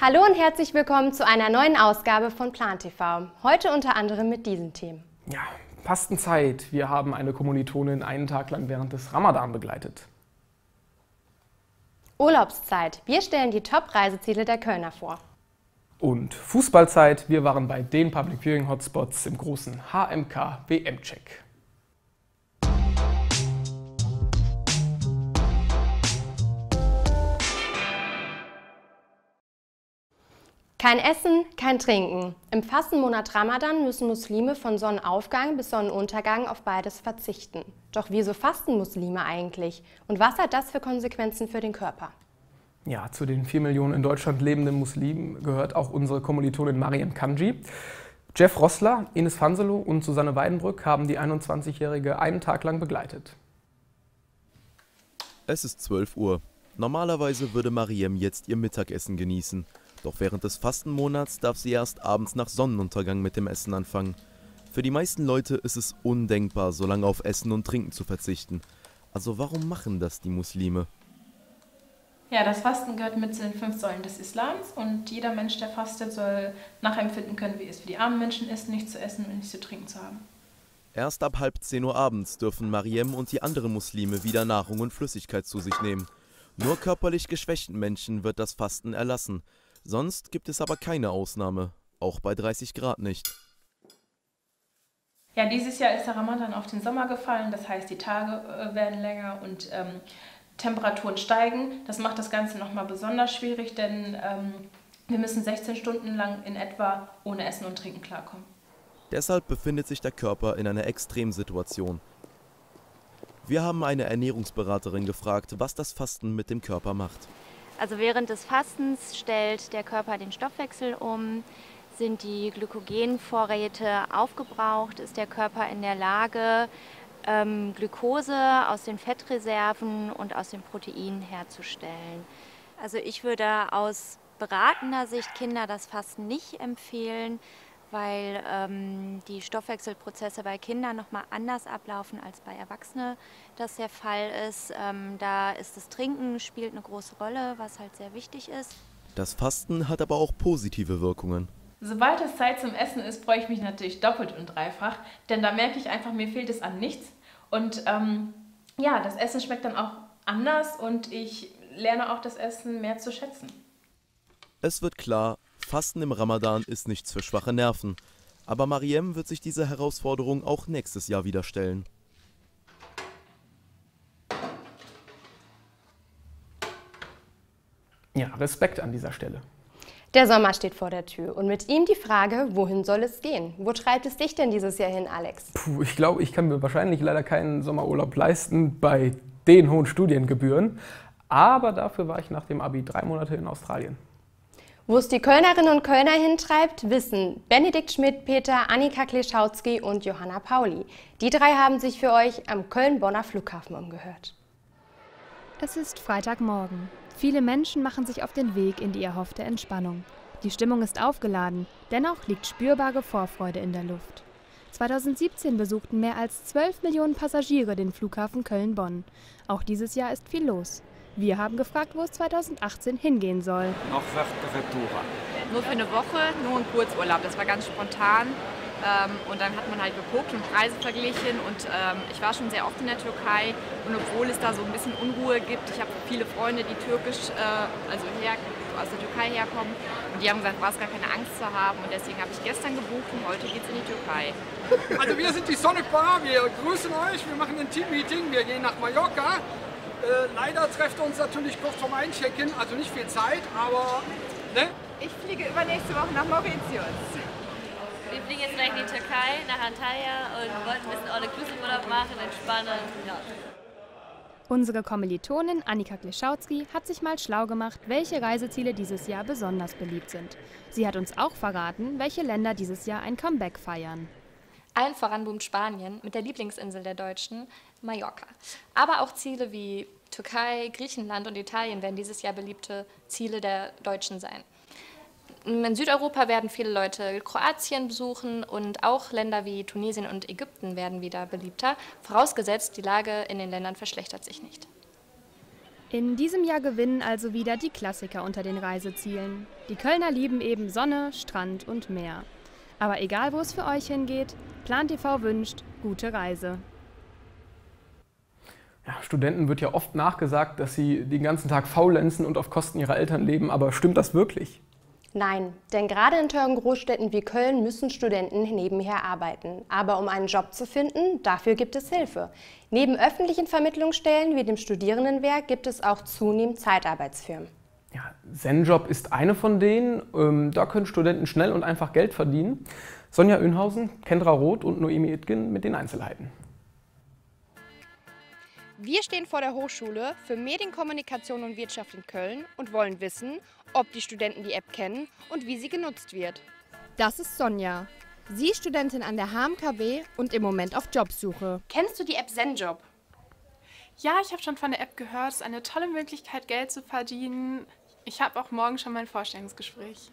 Hallo und herzlich willkommen zu einer neuen Ausgabe von Plan TV. Heute unter anderem mit diesen Themen. Ja, Fastenzeit. Wir haben eine Kommilitonin einen Tag lang während des Ramadan begleitet. Urlaubszeit. Wir stellen die Top-Reiseziele der Kölner vor. Und Fußballzeit. Wir waren bei den Public Viewing Hotspots im großen HMK WM-Check. Kein Essen, kein Trinken. Im Fastenmonat Ramadan müssen Muslime von Sonnenaufgang bis Sonnenuntergang auf beides verzichten. Doch wieso fasten Muslime eigentlich? Und was hat das für Konsequenzen für den Körper? Ja, zu den 4 Millionen in Deutschland lebenden Muslimen gehört auch unsere Kommilitonin Mariam Kanji. Jeff Rossler, Ines Fanselow und Susanne Weidenbrück haben die 21-Jährige einen Tag lang begleitet. Es ist 12 Uhr. Normalerweise würde Mariam jetzt ihr Mittagessen genießen. Doch während des Fastenmonats darf sie erst abends nach Sonnenuntergang mit dem Essen anfangen. Für die meisten Leute ist es undenkbar, so lange auf Essen und Trinken zu verzichten. Also warum machen das die Muslime? Ja, das Fasten gehört mit zu den 5 Säulen des Islams und jeder Mensch, der fastet, soll nachempfinden können, wie es für die armen Menschen ist, nichts zu essen und nichts zu trinken zu haben. Erst ab halb 10 Uhr abends dürfen Mariam und die anderen Muslime wieder Nahrung und Flüssigkeit zu sich nehmen. Nur körperlich geschwächten Menschen wird das Fasten erlassen. Sonst gibt es aber keine Ausnahme, auch bei 30 Grad nicht. Ja, dieses Jahr ist der Ramadan auf den Sommer gefallen, das heißt, die Tage werden länger und Temperaturen steigen. Das macht das Ganze nochmal besonders schwierig, denn wir müssen 16 Stunden lang in etwa ohne Essen und Trinken klarkommen. Deshalb befindet sich der Körper in einer Extremsituation. Wir haben eine Ernährungsberaterin gefragt, was das Fasten mit dem Körper macht. Also während des Fastens stellt der Körper den Stoffwechsel um, sind die Glykogenvorräte aufgebraucht, ist der Körper in der Lage, Glukose aus den Fettreserven und aus den Proteinen herzustellen. Also ich würde aus beratender Sicht Kinder das Fasten nicht empfehlen, weil die Stoffwechselprozesse bei Kindern nochmal anders ablaufen als bei Erwachsenen das der Fall ist. Da ist das Trinken spielt eine große Rolle, was halt sehr wichtig ist. Das Fasten hat aber auch positive Wirkungen. Sobald es Zeit zum Essen ist, freue ich mich natürlich doppelt und dreifach, denn da merke ich einfach, mir fehlt es an nichts. Und ja, das Essen schmeckt dann auch anders und ich lerne auch das Essen mehr zu schätzen. Es wird klar, Fasten im Ramadan ist nichts für schwache Nerven. Aber Mariam wird sich dieser Herausforderung auch nächstes Jahr wieder stellen. Ja, Respekt an dieser Stelle. Der Sommer steht vor der Tür und mit ihm die Frage, wohin soll es gehen? Wo treibt es dich denn dieses Jahr hin, Alex? Ich glaube, ich kann mir wahrscheinlich leider keinen Sommerurlaub leisten bei den hohen Studiengebühren. Aber dafür war ich nach dem Abi 3 Monate in Australien. Wo es die Kölnerinnen und Kölner hintreibt, wissen Benedikt Schmidt-Peter, Annika Kleschautzky und Johanna Pauli. Die 3 haben sich für euch am Köln-Bonner Flughafen umgehört. Es ist Freitagmorgen. Viele Menschen machen sich auf den Weg in die erhoffte Entspannung. Die Stimmung ist aufgeladen, dennoch liegt spürbare Vorfreude in der Luft. 2017 besuchten mehr als 12 Millionen Passagiere den Flughafen Köln-Bonn. Auch dieses Jahr ist viel los. Wir haben gefragt, wo es 2018 hingehen soll. Noch Retour. Nur für eine Woche, nur ein Kurzurlaub. Das war ganz spontan. Und dann hat man halt geguckt und Preise verglichen. Und ich war schon sehr oft in der Türkei. Und obwohl es da so ein bisschen Unruhe gibt, ich habe viele Freunde, die türkisch, aus der Türkei herkommen. Und die haben gesagt, du brauchst gar keine Angst zu haben. Und deswegen habe ich gestern gebucht und heute geht es in die Türkei. Also wir sind die Sonic Bar, wir grüßen euch, wir machen ein Team-Meeting, wir gehen nach Mallorca. Leider treffen wir uns natürlich kurz vorm Einchecken, also nicht viel Zeit, aber ne? Ich fliege übernächste Woche nach Mauritius. Wir fliegen jetzt gleich in die Türkei, nach Antalya und wollten ein bisschen All-Inclusive-Urlaub machen, entspannen. Ja. Unsere Kommilitonin Annika Kleschautzky hat sich mal schlau gemacht, welche Reiseziele dieses Jahr besonders beliebt sind. Sie hat uns auch verraten, welche Länder dieses Jahr ein Comeback feiern. Allen voran boomt Spanien mit der Lieblingsinsel der Deutschen, Mallorca. Aber auch Ziele wie Türkei, Griechenland und Italien werden dieses Jahr beliebte Ziele der Deutschen sein. In Südeuropa werden viele Leute Kroatien besuchen und auch Länder wie Tunesien und Ägypten werden wieder beliebter, vorausgesetzt, die Lage in den Ländern verschlechtert sich nicht. In diesem Jahr gewinnen also wieder die Klassiker unter den Reisezielen. Die Kölner lieben eben Sonne, Strand und Meer. Aber egal, wo es für euch hingeht, Plan TV wünscht gute Reise. Ja, Studenten wird ja oft nachgesagt, dass sie den ganzen Tag faulenzen und auf Kosten ihrer Eltern leben. Aber stimmt das wirklich? Nein, denn gerade in teuren Großstädten wie Köln müssen Studenten nebenher arbeiten. Aber um einen Job zu finden, dafür gibt es Hilfe. Neben öffentlichen Vermittlungsstellen wie dem Studierendenwerk gibt es auch zunehmend Zeitarbeitsfirmen. Ja, Zenjob ist eine von denen. Da können Studenten schnell und einfach Geld verdienen. Sonja Önhausen, Kendra Roth und Noemi Itgen mit den Einzelheiten. Wir stehen vor der Hochschule für Medienkommunikation und Wirtschaft in Köln und wollen wissen, ob die Studenten die App kennen und wie sie genutzt wird. Das ist Sonja. Sie ist Studentin an der HMKW und im Moment auf Jobsuche. Kennst du die App Zenjob? Ja, ich habe schon von der App gehört. Es ist eine tolle Möglichkeit, Geld zu verdienen. Ich habe auch morgen schon mein Vorstellungsgespräch.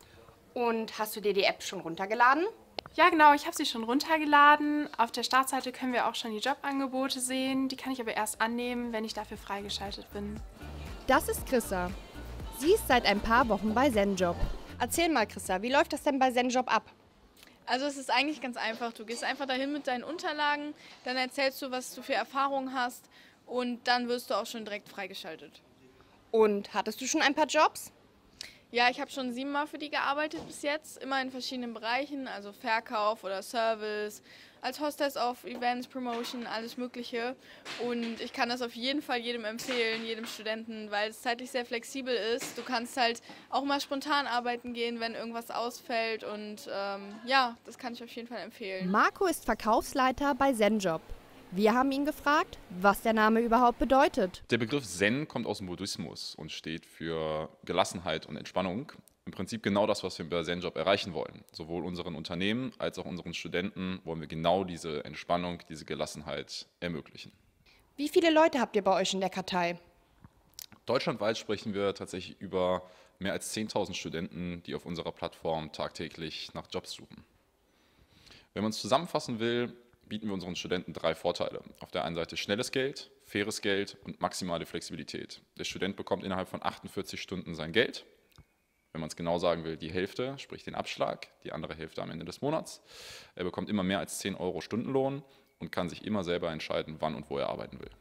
Und hast du dir die App schon runtergeladen? Ja, genau, ich habe sie schon runtergeladen. Auf der Startseite können wir auch schon die Jobangebote sehen. Die kann ich aber erst annehmen, wenn ich dafür freigeschaltet bin. Das ist Chrissa. Sie ist seit ein paar Wochen bei Zenjob. Erzähl mal, Chrissa, wie läuft das denn bei Zenjob ab? Also es ist eigentlich ganz einfach. Du gehst einfach dahin mit deinen Unterlagen, dann erzählst du, was du für Erfahrungen hast und dann wirst du auch schon direkt freigeschaltet. Und hattest du schon ein paar Jobs? Ja, ich habe schon 7 Mal für die gearbeitet bis jetzt, immer in verschiedenen Bereichen, also Verkauf oder Service, als Hostess auf Events, Promotion, alles Mögliche. Und ich kann das auf jeden Fall jedem empfehlen, jedem Studenten, weil es zeitlich sehr flexibel ist. Du kannst halt auch mal spontan arbeiten gehen, wenn irgendwas ausfällt und ja, das kann ich auf jeden Fall empfehlen. Marco ist Verkaufsleiter bei Zenjob. Wir haben ihn gefragt, was der Name überhaupt bedeutet. Der Begriff Zen kommt aus dem Buddhismus und steht für Gelassenheit und Entspannung. Im Prinzip genau das, was wir bei Zenjob erreichen wollen. Sowohl unseren Unternehmen als auch unseren Studenten wollen wir genau diese Entspannung, diese Gelassenheit ermöglichen. Wie viele Leute habt ihr bei euch in der Kartei? Deutschlandweit sprechen wir tatsächlich über mehr als 10.000 Studenten, die auf unserer Plattform tagtäglich nach Jobs suchen. Wenn man es zusammenfassen will, bieten wir unseren Studenten 3 Vorteile. Auf der einen Seite schnelles Geld, faires Geld und maximale Flexibilität. Der Student bekommt innerhalb von 48 Stunden sein Geld. Wenn man es genau sagen will, die Hälfte, sprich den Abschlag, die andere Hälfte am Ende des Monats. Er bekommt immer mehr als 10 € Stundenlohn und kann sich immer selber entscheiden, wann und wo er arbeiten will.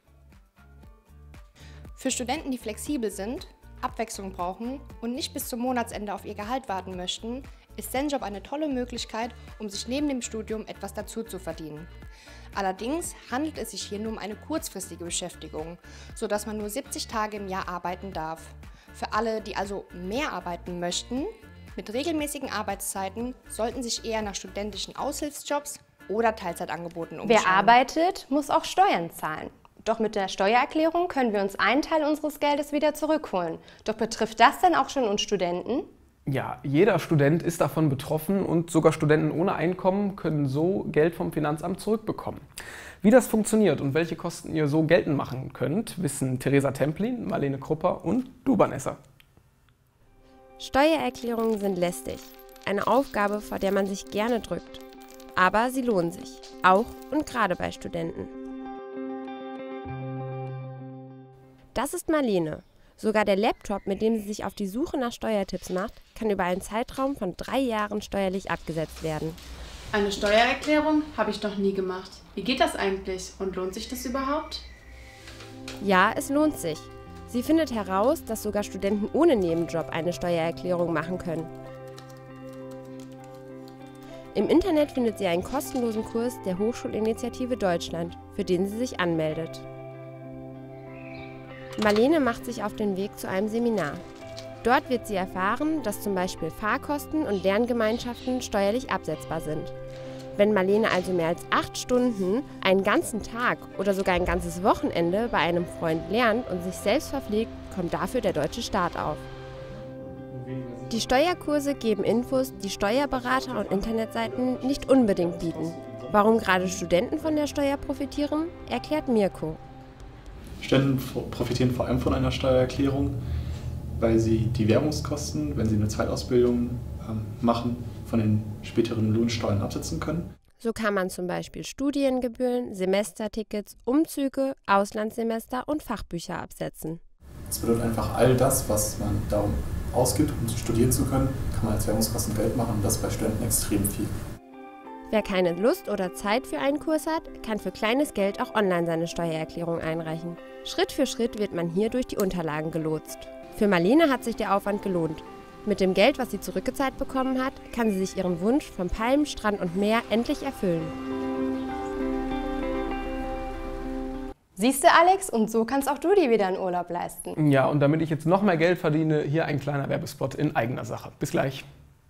Für Studenten, die flexibel sind, Abwechslung brauchen und nicht bis zum Monatsende auf ihr Gehalt warten möchten, ist Zenjob eine tolle Möglichkeit, um sich neben dem Studium etwas dazu zu verdienen. Allerdings handelt es sich hier nur um eine kurzfristige Beschäftigung, sodass man nur 70 Tage im Jahr arbeiten darf. Für alle, die also mehr arbeiten möchten, mit regelmäßigen Arbeitszeiten, sollten sich eher nach studentischen Aushilfsjobs oder Teilzeitangeboten umschauen. Wer arbeitet, muss auch Steuern zahlen. Doch mit der Steuererklärung können wir uns einen Teil unseres Geldes wieder zurückholen. Doch betrifft das denn auch schon uns Studenten? Ja, jeder Student ist davon betroffen und sogar Studenten ohne Einkommen können so Geld vom Finanzamt zurückbekommen. Wie das funktioniert und welche Kosten ihr so geltend machen könnt, wissen Theresa Templin, Marlene Krupper und du, Vanessa. Steuererklärungen sind lästig. Eine Aufgabe, vor der man sich gerne drückt. Aber sie lohnen sich. Auch und gerade bei Studenten. Das ist Marlene. Sogar der Laptop, mit dem sie sich auf die Suche nach Steuertipps macht, kann über einen Zeitraum von 3 Jahren steuerlich abgesetzt werden. Eine Steuererklärung habe ich noch nie gemacht. Wie geht das eigentlich und lohnt sich das überhaupt? Ja, es lohnt sich. Sie findet heraus, dass sogar Studenten ohne Nebenjob eine Steuererklärung machen können. Im Internet findet sie einen kostenlosen Kurs der Hochschulinitiative Deutschland, für den sie sich anmeldet. Marlene macht sich auf den Weg zu einem Seminar. Dort wird sie erfahren, dass zum Beispiel Fahrkosten und Lerngemeinschaften steuerlich absetzbar sind. Wenn Marlene also mehr als 8 Stunden, einen ganzen Tag oder sogar ein ganzes Wochenende bei einem Freund lernt und sich selbst verpflegt, kommt dafür der deutsche Staat auf. Die Steuerkurse geben Infos, die Steuerberater und Internetseiten nicht unbedingt bieten. Warum gerade Studenten von der Steuer profitieren, erklärt Mirko. Studenten profitieren vor allem von einer Steuererklärung, weil sie die Werbungskosten, wenn sie eine Zweitausbildung machen, von den späteren Lohnsteuern absetzen können. So kann man zum Beispiel Studiengebühren, Semestertickets, Umzüge, Auslandssemester und Fachbücher absetzen. Das bedeutet einfach, all das, was man da ausgibt, um studieren zu können, kann man als Werbungskosten Geld machen und das bei Studenten extrem viel. Wer keine Lust oder Zeit für einen Kurs hat, kann für kleines Geld auch online seine Steuererklärung einreichen. Schritt für Schritt wird man hier durch die Unterlagen gelotst. Für Marlene hat sich der Aufwand gelohnt. Mit dem Geld, was sie zurückgezahlt bekommen hat, kann sie sich ihren Wunsch von Palmen, Strand und Meer endlich erfüllen. Siehst du, Alex, und so kannst auch du dir wieder einen Urlaub leisten. Ja, und damit ich jetzt noch mehr Geld verdiene, hier ein kleiner Werbespot in eigener Sache. Bis gleich.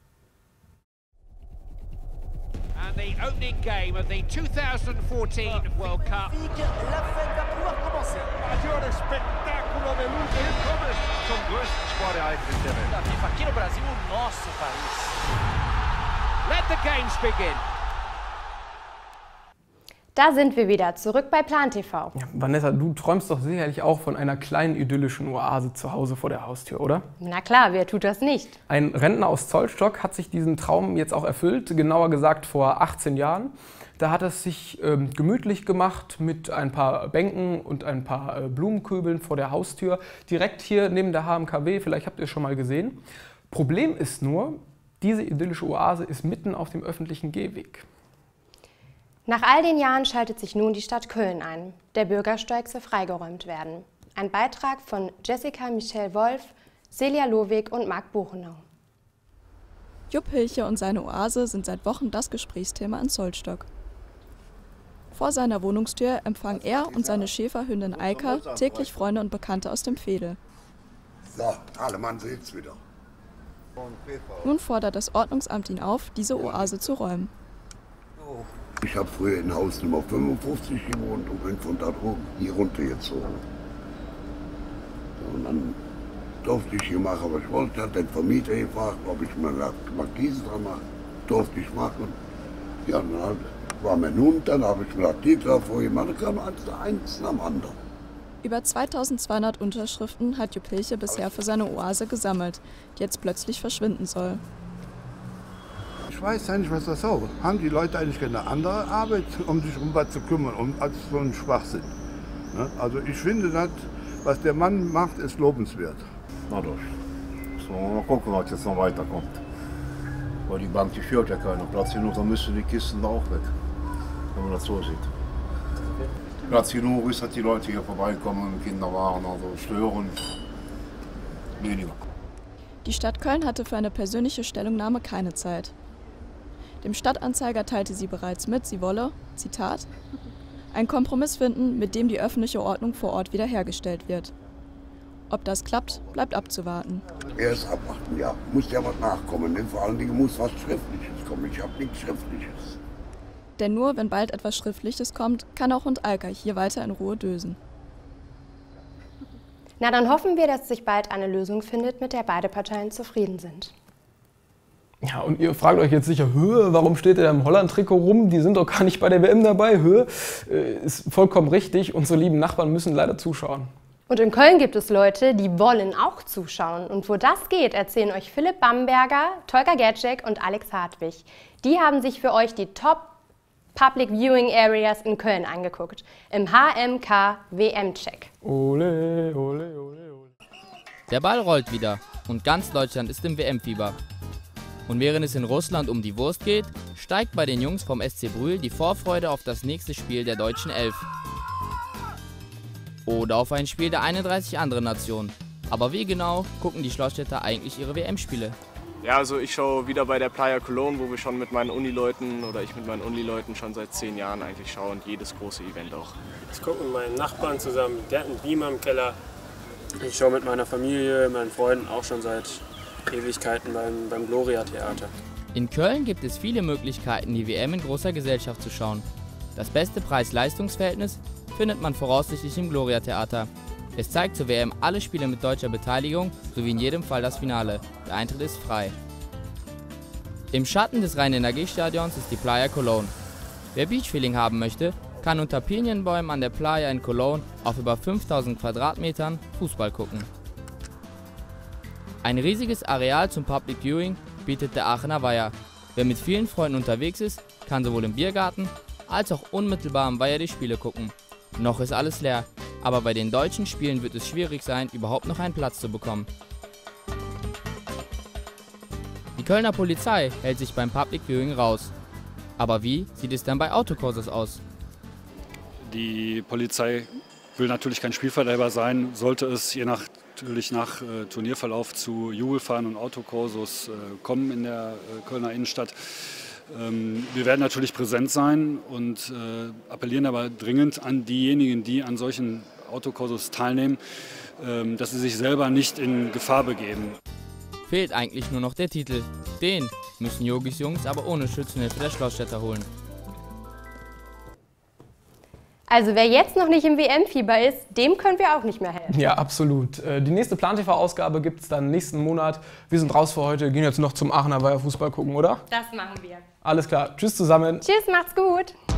And the opening game of the 2014 World Cup. Maggiore spettacolo veloce zum größten Sportereignis der Welt. Aqui no Brasil, o nosso país. Let the games begin. Da sind wir wieder, zurück bei Plan TV. Ja, Vanessa, du träumst doch sicherlich auch von einer kleinen idyllischen Oase zu Hause vor der Haustür, oder? Na klar, wer tut das nicht? Ein Rentner aus Zollstock hat sich diesen Traum jetzt auch erfüllt, genauer gesagt vor 18 Jahren. Da hat er es sich gemütlich gemacht mit ein paar Bänken und ein paar Blumenkübeln vor der Haustür, direkt hier neben der HMKW, vielleicht habt ihr es schon mal gesehen. Problem ist nur, diese idyllische Oase ist mitten auf dem öffentlichen Gehweg. Nach all den Jahren schaltet sich nun die Stadt Köln ein. Der Bürgersteig soll freigeräumt werden. Ein Beitrag von Jessica Michelle Wolf, Celia Lohweg und Marc Buchenau. Jupp Hilche und seine Oase sind seit Wochen das Gesprächsthema in Zollstock. Vor seiner Wohnungstür empfangen er und seine Schäferhündin Eika täglich Freunde und Bekannte aus dem Veedel. So, alle Mann seht's wieder. Nun fordert das Ordnungsamt ihn auf, diese Oase zu räumen. Ich habe früher in Haus Nummer 55 gewohnt und bin von da oben hier runtergezogen. Und dann durfte ich hier machen, was ich wollte. Hat den Vermieter gefragt, ob ich mal Markise dran mache. Durfte ich machen. Ja, dann war mir nun, dann habe ich mir die drauf vorgemacht. Da kam eins nach dem anderen. Über 2200 Unterschriften hat Jupp Hilche bisher für seine Oase gesammelt, die jetzt plötzlich verschwinden soll. Ich weiß ja nicht, was das soll. Haben die Leute eigentlich keine andere Arbeit, um sich um was zu kümmern, als so ein Schwachsinn? Ne? Also ich finde, das, was der Mann macht, ist lobenswert. Na doch. So, mal gucken, was jetzt noch weiterkommt. Weil die Bank, die führt ja keinen Platz genug, dann müssen die Kisten da auch weg. Wenn man das so sieht. Platz genug ist, dass die Leute hier vorbeikommen, Kinderwagen, also stören. Weniger. Die Stadt Köln hatte für eine persönliche Stellungnahme keine Zeit. Dem Stadtanzeiger teilte sie bereits mit, sie wolle, Zitat, einen Kompromiss finden, mit dem die öffentliche Ordnung vor Ort wiederhergestellt wird. Ob das klappt, bleibt abzuwarten. Erst abwarten, ja. Muss ja was nachkommen, denn vor allen Dingen muss was Schriftliches kommen. Ich habe nichts Schriftliches. Denn nur wenn bald etwas Schriftliches kommt, kann auch Hund Alka hier weiter in Ruhe dösen. Na, dann hoffen wir, dass sich bald eine Lösung findet, mit der beide Parteien zufrieden sind. Ja, und ihr fragt euch jetzt sicher, warum steht der da im Holland-Trikot rum? Die sind doch gar nicht bei der WM dabei. Ist vollkommen richtig, unsere lieben Nachbarn müssen leider zuschauen. Und in Köln gibt es Leute, die wollen auch zuschauen. Und wo das geht, erzählen euch Philipp Bamberger, Tolga Gercek und Alex Hartwig. Die haben sich für euch die Top Public Viewing Areas in Köln angeguckt. Im HMK WM-Check. Ole, ole, ole, ole. Der Ball rollt wieder und ganz Deutschland ist im WM-Fieber. Und während es in Russland um die Wurst geht, steigt bei den Jungs vom SC Brühl die Vorfreude auf das nächste Spiel der deutschen Elf. Oder auf ein Spiel der 31 anderen Nationen. Aber wie genau gucken die Schloßstädter eigentlich ihre WM-Spiele? Ja, also ich schaue wieder bei der Playa Cologne, wo wir schon mit meinen Unileuten oder ich mit meinen Unileuten schon seit 10 Jahren eigentlich schaue und jedes große Event auch. Ich gucke mit meinen Nachbarn zusammen, der hat einen Beamer im Keller. Ich schaue mit meiner Familie, meinen Freunden auch schon seit Ewigkeiten beim Gloria-Theater. In Köln gibt es viele Möglichkeiten, die WM in großer Gesellschaft zu schauen. Das beste Preis-Leistungs-Verhältnis findet man voraussichtlich im Gloria-Theater. Es zeigt zur WM alle Spiele mit deutscher Beteiligung, sowie in jedem Fall das Finale. Der Eintritt ist frei. Im Schatten des Rhein-Energiestadions ist die Playa Cologne. Wer Beachfeeling haben möchte, kann unter Pinienbäumen an der Playa in Cologne auf über 5000 Quadratmetern Fußball gucken. Ein riesiges Areal zum Public Viewing bietet der Aachener Weiher. Wer mit vielen Freunden unterwegs ist, kann sowohl im Biergarten als auch unmittelbar am Weiher die Spiele gucken. Noch ist alles leer. Aber bei den deutschen Spielen wird es schwierig sein, überhaupt noch einen Platz zu bekommen. Die Kölner Polizei hält sich beim Public Viewing raus. Aber wie sieht es dann bei Autokurses aus? Die Polizei will natürlich kein Spielverderber sein, sollte es nach Turnierverlauf zu Jubelfahren und Autokursus kommen in der Kölner Innenstadt. Wir werden natürlich präsent sein und appellieren aber dringend an diejenigen, die an solchen Autokursus teilnehmen, dass sie sich selber nicht in Gefahr begeben. Fehlt eigentlich nur noch der Titel. Den müssen Yogis Jungs aber ohne Schützenhilfe der Schlossstädter holen. Also wer jetzt noch nicht im WM-Fieber ist, dem können wir auch nicht mehr helfen. Ja, absolut. Die nächste Plan-TV-Ausgabe gibt es dann nächsten Monat. Wir sind raus für heute, gehen jetzt noch zum Aachener Weiher Fußball gucken, oder? Das machen wir. Alles klar. Tschüss zusammen. Tschüss, macht's gut.